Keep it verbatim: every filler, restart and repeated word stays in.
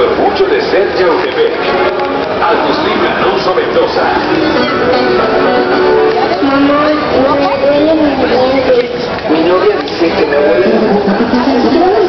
orgullo de ser Yautepec. Agustín Alonso Mendoza. Mamá, no me duele mi diente. Mi novia dice que me duele.